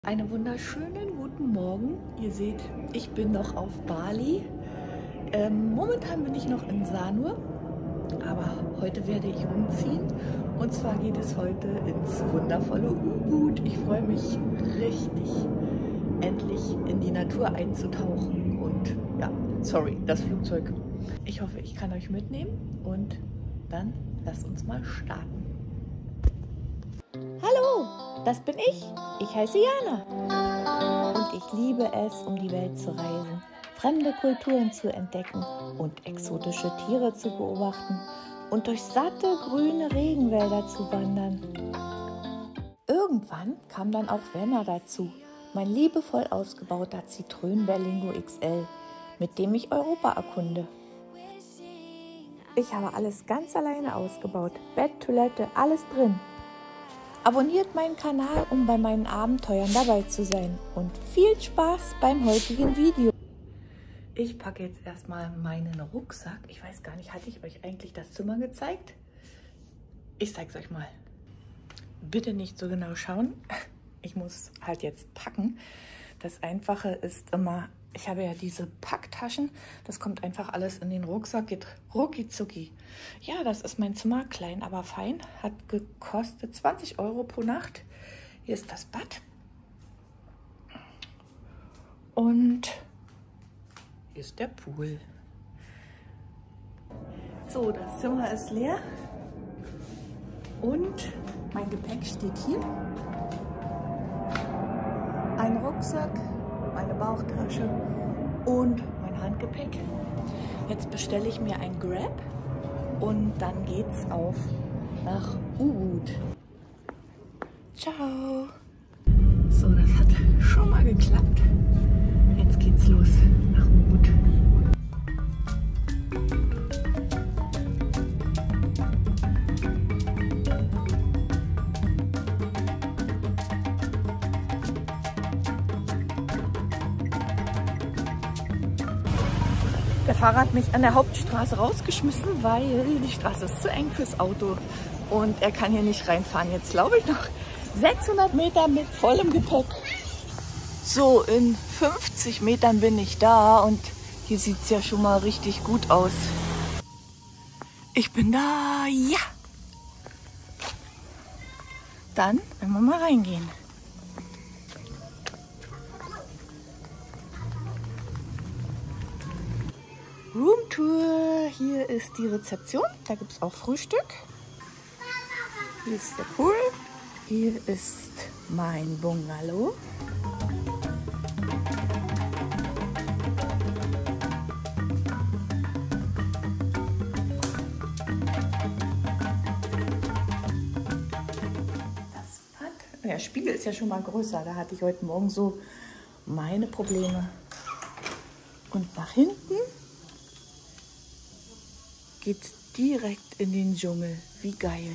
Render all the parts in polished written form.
Einen wunderschönen guten Morgen. Ihr seht, ich bin noch auf Bali. Momentan bin ich noch in Sanur, aber heute werde ich umziehen. Und zwar geht es heute ins wundervolle Ubud. Ich freue mich richtig, endlich in die Natur einzutauchen. Und ja, sorry, das Flugzeug. Ich hoffe, ich kann euch mitnehmen und dann lasst uns mal starten. Hallo, das bin ich. Ich heiße Jana. Und ich liebe es, um die Welt zu reisen, fremde Kulturen zu entdecken und exotische Tiere zu beobachten und durch satte grüne Regenwälder zu wandern. Irgendwann kam dann auch Werner dazu, mein liebevoll ausgebauter Citroën Berlingo XL, mit dem ich Europa erkunde. Ich habe alles ganz alleine ausgebaut, Bett, Toilette, alles drin. Abonniert meinen Kanal, um bei meinen Abenteuern dabei zu sein. Und viel Spaß beim heutigen Video. Ich packe jetzt erstmal meinen Rucksack. Ich weiß gar nicht, hatte ich euch eigentlich das Zimmer gezeigt? Ich zeige es euch mal. Bitte nicht so genau schauen. Ich muss halt jetzt packen. Das Einfache ist immer, ich habe ja diese Packtaschen. Das kommt einfach alles in den Rucksack, geht rucki zucki. Ja, das ist mein Zimmer, klein, aber fein. Hat gekostet 20 € pro Nacht. Hier ist das Bad. Und hier ist der Pool. So, das Zimmer ist leer. Und mein Gepäck steht hier. Ein Rucksack, meine Bauchtasche und mein Handgepäck. Jetzt bestelle ich mir ein Grab und dann geht's auf nach Ubud. Ciao! So, das hat schon mal geklappt. Jetzt geht's los nach Ubud. Der Fahrer hat mich an der Hauptstraße rausgeschmissen, weil die Straße ist zu eng fürs Auto und er kann hier nicht reinfahren. Jetzt laufe ich noch 600 Meter mit vollem Gepäck. So, in 50 Metern bin ich da und hier sieht es ja schon mal richtig gut aus. Ich bin da, ja! Dann werden wir mal reingehen. Roomtour, hier ist die Rezeption, da gibt es auch Frühstück. Hier ist der Pool, hier ist mein Bungalow. Das Bad, der Spiegel ist ja schon mal größer, da hatte ich heute Morgen so meine Probleme. Und nach hinten geht's direkt in den Dschungel. Wie geil.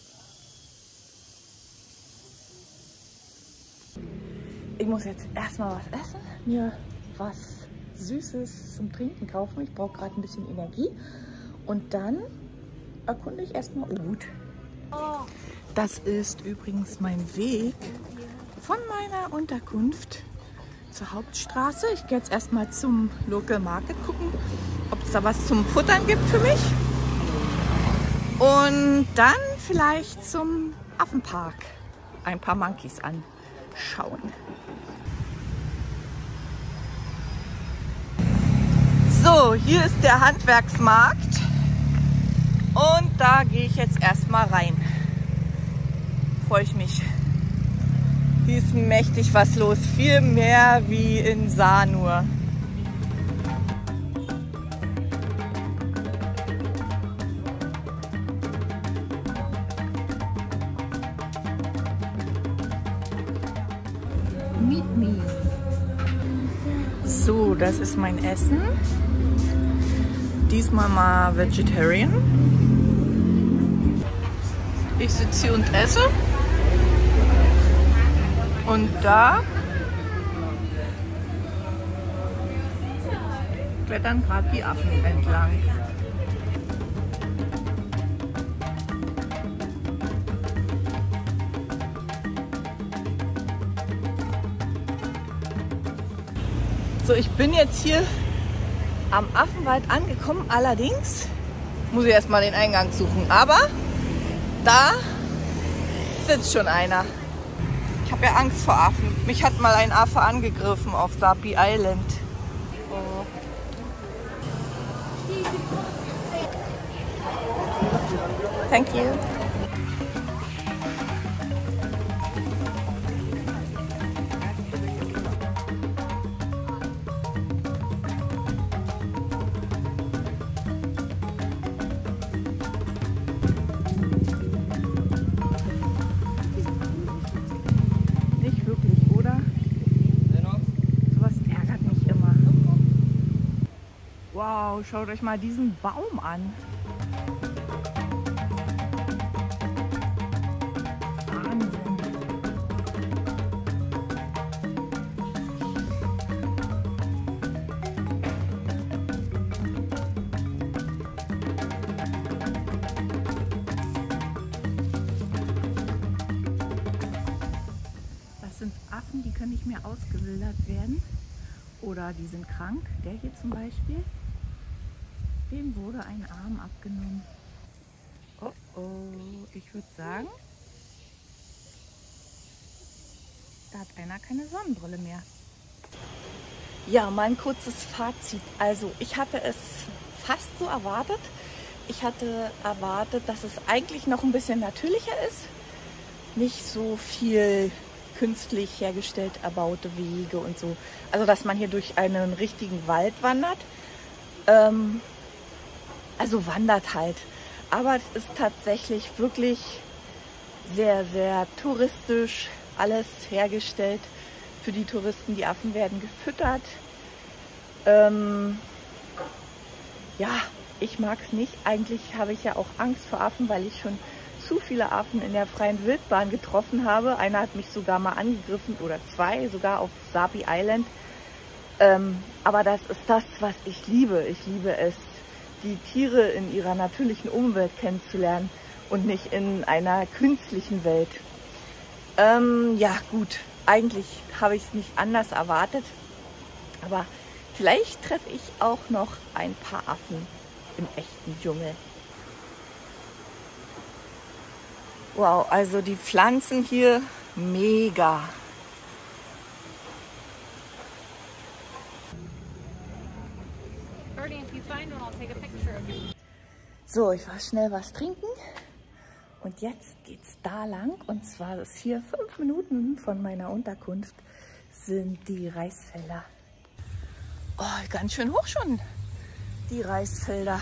Ich muss jetzt erstmal was essen, mir was Süßes zum Trinken kaufen. Ich brauche gerade ein bisschen Energie. Und dann erkunde ich erstmal Ubud. Das ist übrigens mein Weg von meiner Unterkunft zur Hauptstraße. Ich gehe jetzt erstmal zum Local Market gucken, ob es da was zum Futtern gibt für mich. Und dann vielleicht zum Affenpark ein paar Monkeys anschauen. So, hier ist der Handwerksmarkt und da gehe ich jetzt erstmal rein. Freue ich mich. Hier ist mächtig was los, viel mehr wie in Sanur. Meet me. So, das ist mein Essen. Diesmal mal Vegetarian. Ich sitze hier und esse. Und da klettern gerade die Affen entlang. So, ich bin jetzt hier am Affenwald angekommen. Allerdings muss ich erstmal den Eingang suchen. Aber da sitzt schon einer. Ich habe ja Angst vor Affen. Mich hat mal ein Affe angegriffen auf Sapi Island. Oh. Thank you. Nicht wirklich, oder? Sowas ärgert mich immer. Wow, schaut euch mal diesen Baum an. Das sind Affen, die können nicht mehr ausgewildert werden oder die sind krank. Der hier zum Beispiel, dem wurde ein Arm abgenommen. Oh oh, ich würde sagen, da hat einer keine Sonnenbrille mehr. Ja, mal ein kurzes Fazit. Also ich hatte es fast so erwartet. Ich hatte erwartet, dass es eigentlich noch ein bisschen natürlicher ist. Nicht so viel künstlich hergestellt erbaute Wege und so. Also dass man hier durch einen richtigen Wald wandert. Also wandert halt. Aber es ist tatsächlich wirklich sehr, sehr touristisch alles hergestellt. Für die Touristen, die Affen werden gefüttert. Ja, ich mag es nicht. Eigentlich habe ich ja auch Angst vor Affen, weil ich schon zu viele Affen in der freien Wildbahn getroffen habe. Einer hat mich sogar mal angegriffen oder zwei, sogar auf Sapi Island. Aber das ist das, was ich liebe. Ich liebe es, die Tiere in ihrer natürlichen Umwelt kennenzulernen und nicht in einer künstlichen Welt. Ja gut, eigentlich habe ich es nicht anders erwartet, aber vielleicht treffe ich auch noch ein paar Affen im echten Dschungel. Wow, also die Pflanzen hier mega. So, ich war schnell was trinken und jetzt geht's da lang. Und zwar ist hier 5 Minuten von meiner Unterkunft sind die Reisfelder. Oh, ganz schön hoch schon, die Reisfelder.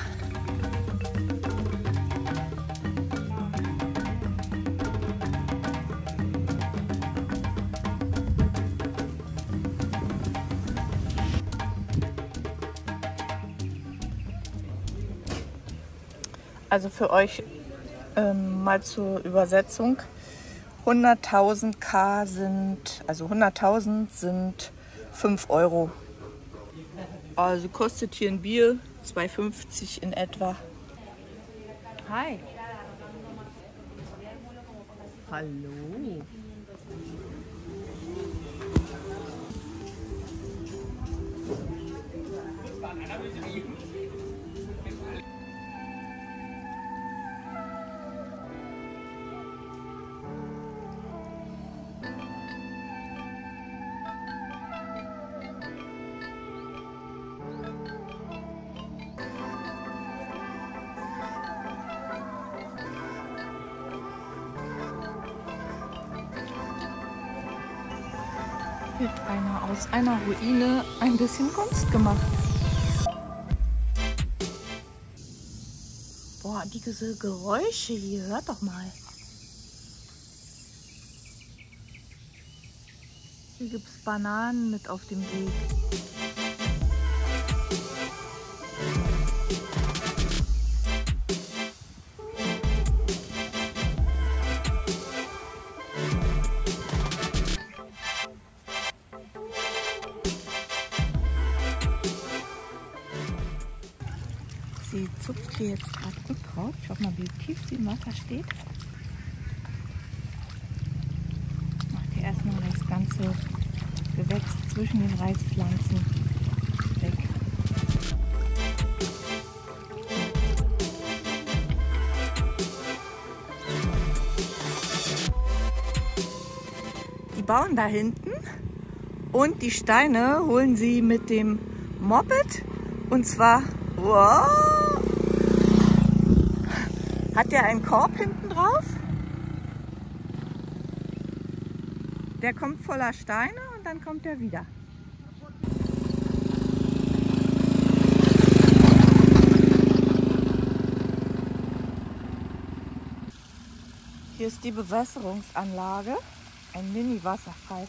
Also für euch mal zur Übersetzung, 100.000 K sind, also 100.000 sind 5 Euro. Also kostet hier ein Bier 2,50 in etwa. Hi. Hallo. Mit aus einer Ruine ein bisschen Kunst gemacht. Boah, diese Geräusche hier, hört doch mal. Hier gibt es Bananen mit auf dem Weg. Sie zupft hier jetzt gerade Unkraut. Schaut mal, wie tief sie im Wasser steht. Macht hier erstmal das ganze Gewächs zwischen den Reispflanzen. bauen da hinten und die Steine holen sie mit dem Moped. Und zwar, wow, hat der einen Korb hinten drauf. Der kommt voller Steine und dann kommt er wieder. Hier ist die Bewässerungsanlage, ein Mini-Wasserfall.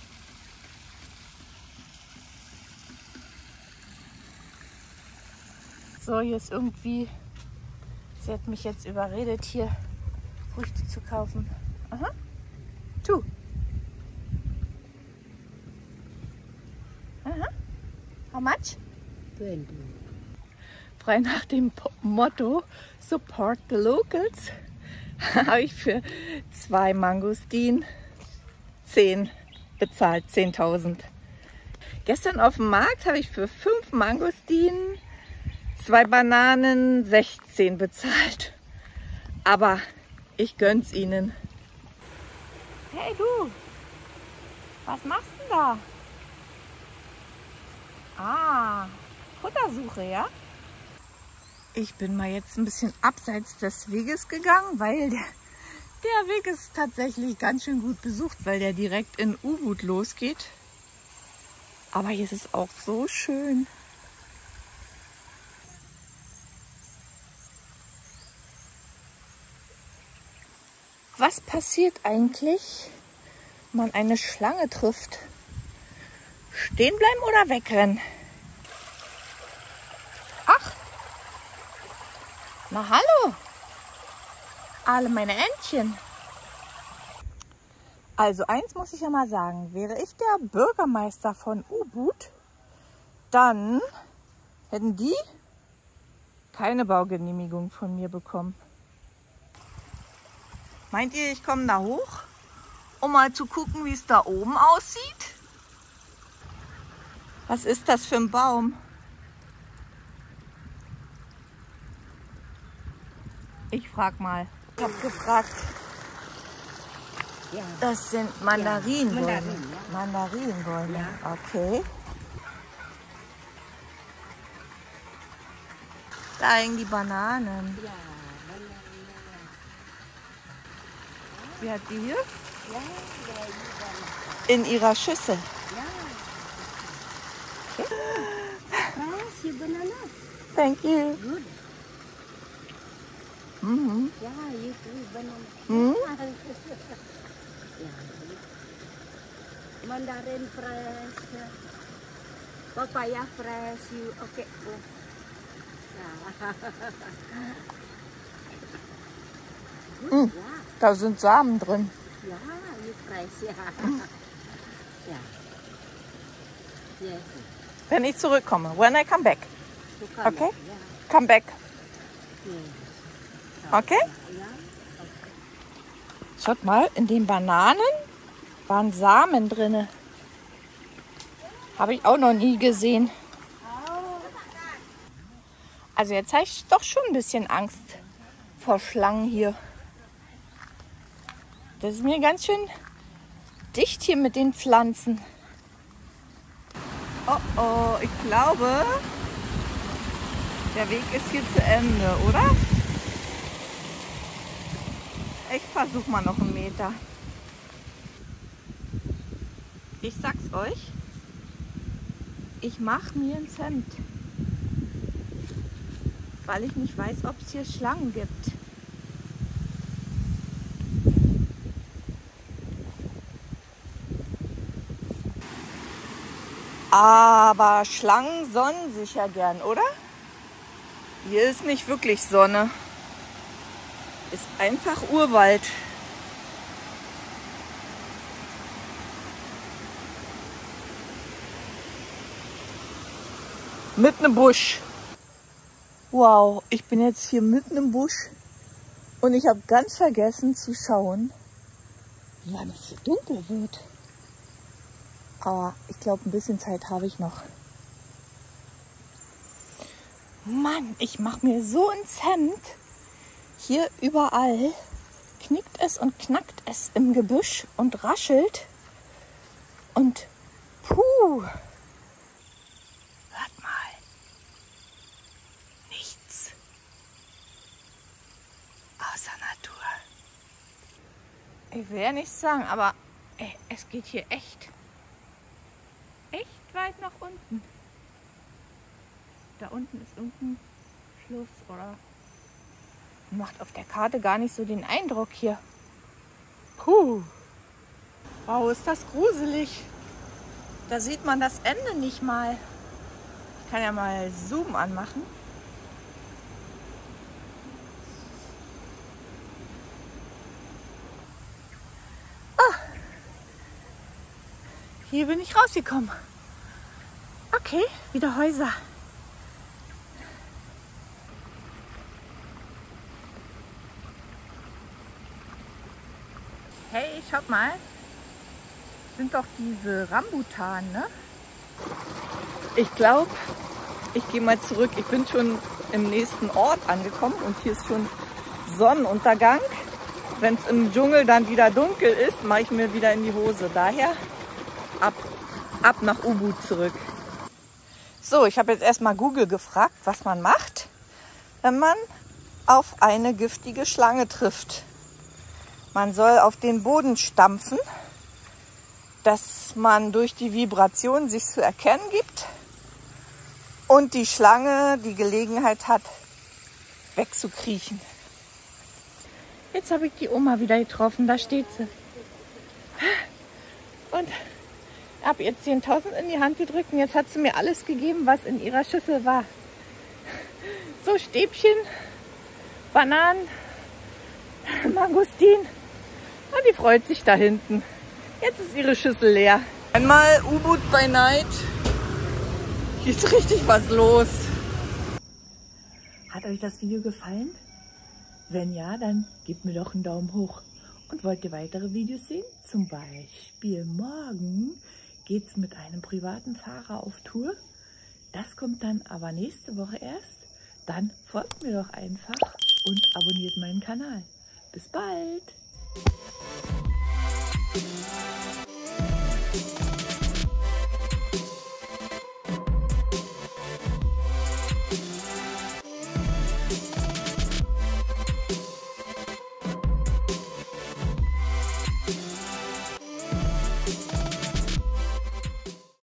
So, hier ist irgendwie, sie hat mich jetzt überredet, hier Früchte zu kaufen. Aha, tu. Aha, how much? 20. Frei nach dem Motto Support the Locals habe ich für 2 Mangostin 10 bezahlt, 10.000. Gestern auf dem Markt habe ich für 5 Mangostinen 2 Bananen 16 bezahlt. Aber ich gönn's ihnen. Hey du, was machst du denn da? Ah, Futtersuche, ja? Ich bin mal jetzt ein bisschen abseits des Weges gegangen, weil der Weg ist tatsächlich ganz schön gut besucht, weil der direkt in Ubud losgeht. Aber hier ist es auch so schön. Was passiert eigentlich, wenn man eine Schlange trifft? Stehen bleiben oder wegrennen? Ach! Na hallo! Alle meine Entchen. Also eins muss ich ja mal sagen, wäre ich der Bürgermeister von Ubud, dann hätten die keine Baugenehmigung von mir bekommen. Meint ihr, ich komme da hoch, um mal zu gucken, wie es da oben aussieht? Was ist das für ein Baum? Ich frag mal. Ich habe gefragt. Ja. Das sind Mandarinenbäume. Ja, Mandarinen, ja. Mandarinenbäume. Ja. Okay. Da hängen die Bananen. Ja, Wie hat die hier? ja, In ihrer Schüssel. ja. Fresh, you banana. Thank you. Good. Mhm. Yeah, you too, banana. Mhm. Yeah. Mandarin fresh. Papaya fresh. You okay? Go. Yeah. Good. Mhm. Da sind Samen drin. Yeah, you fresh. Yeah. Yeah. Yes. Wenn ich zurückkomme. When I come back. To come Okay. back, yeah. Come back. Yes. Okay? Yeah. Schaut mal, in den Bananen waren Samen drin. Habe ich auch noch nie gesehen. Also jetzt habe ich doch schon ein bisschen Angst vor Schlangen hier. Das ist mir ganz schön dicht hier mit den Pflanzen. Oh oh, ich glaube, der Weg ist hier zu Ende, oder? Ich versuche mal noch 1 Meter. Ich sag's euch, ich mache mir ins Hemd, weil ich nicht weiß, ob es hier Schlangen gibt. Aber Schlangen sonnen sich ja gern, oder? Hier ist nicht wirklich Sonne. Ist einfach Urwald. Mitten im Busch. Wow, ich bin jetzt hier mitten im Busch und ich habe ganz vergessen zu schauen, wann es hier dunkel wird. Aber ich glaube, ein bisschen Zeit habe ich noch. Mann, ich mache mir so ins Hemd. Hier überall knickt es und knackt es im Gebüsch und raschelt. Und puh, hört mal, nichts außer Natur. Ich will ja nichts sagen, aber ey, es geht hier echt weit nach unten. Da unten ist irgendein Fluss oder macht auf der Karte gar nicht so den Eindruck hier. Puh. Wow, ist das gruselig. Da sieht man das Ende nicht mal. Ich kann ja mal Zoom anmachen. Ah. Hier bin ich rausgekommen. Okay, wieder Häuser. Hey, schaut mal. Sind doch diese Rambutan, ne? Ich glaube, ich gehe mal zurück. Ich bin schon im nächsten Ort angekommen und hier ist schon Sonnenuntergang. Wenn es im Dschungel dann wieder dunkel ist, mache ich mir wieder in die Hose. Daher ab nach Ubud zurück. So, ich habe jetzt erstmal Google gefragt, was man macht, wenn man auf eine giftige Schlange trifft. Man soll auf den Boden stampfen, dass man durch die Vibration sich zu erkennen gibt und die Schlange die Gelegenheit hat, wegzukriechen. Jetzt habe ich die Oma wieder getroffen, da steht sie. Und habe ihr 10.000 in die Hand gedrückt und jetzt hat sie mir alles gegeben, was in ihrer Schüssel war. So Stäbchen, Bananen, Mangostin. Und die freut sich da hinten. Jetzt ist ihre Schüssel leer. Einmal Ubud by Night. Hier ist richtig was los. Hat euch das Video gefallen? Wenn ja, dann gebt mir doch einen Daumen hoch. Und wollt ihr weitere Videos sehen? Zum Beispiel morgen geht es mit einem privaten Fahrer auf Tour. Das kommt dann aber nächste Woche erst. Dann folgt mir doch einfach und abonniert meinen Kanal. Bis bald!